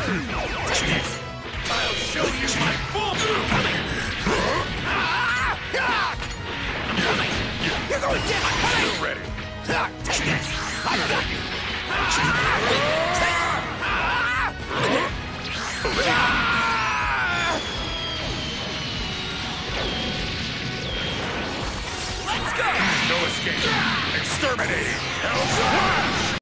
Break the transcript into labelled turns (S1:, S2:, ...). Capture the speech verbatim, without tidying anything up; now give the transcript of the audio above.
S1: I'll show you my full coming. I'm coming. You're going to get my coming. You're ready. Take this. I got you. Let's go. No escape. Exterminating. Hell's Flash.